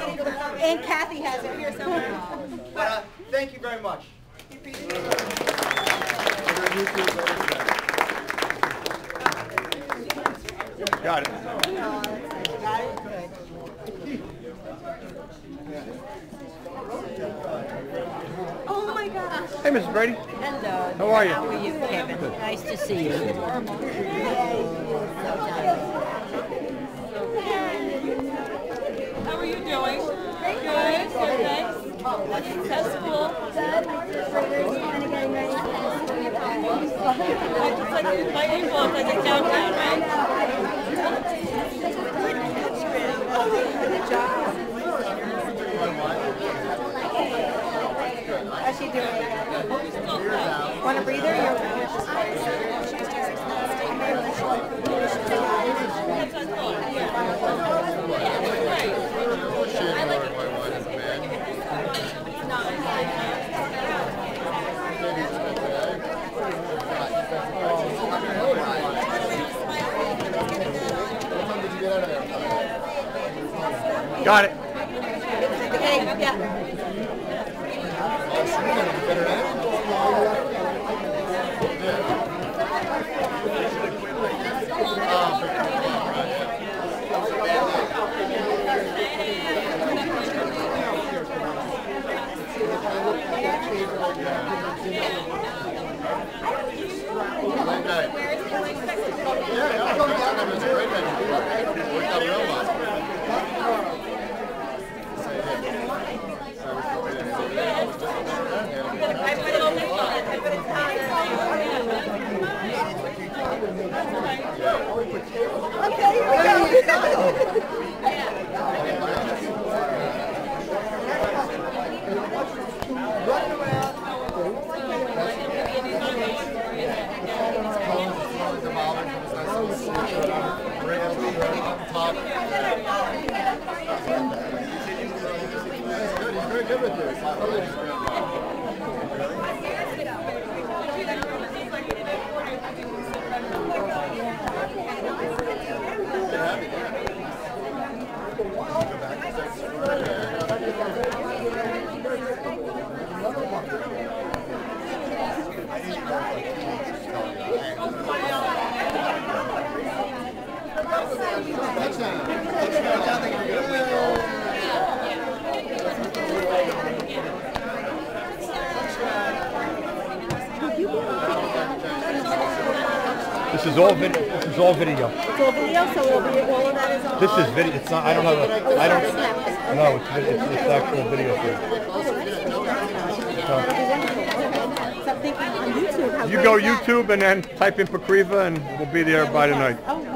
And Kathy has it here somewhere. But thank you very much. Got it. Oh my gosh. Hey, Mrs. Brady. Hello. How are you? How are you, Kevin? Nice to see you. How are you doing? Good. Good, thanks. Successful. It's like my envelope, like a countdown, right? Good job. How's she doing? Want a breather? Got it. Okay, yeah. This is all video. This is all video. It's all video, so we'll be all of that is on. This is video. It's not. I don't have. I don't. No, it's actual video feed. So I'm thinking on YouTube. You go YouTube and then type in Pokrywa and we'll be there by tonight. Oh,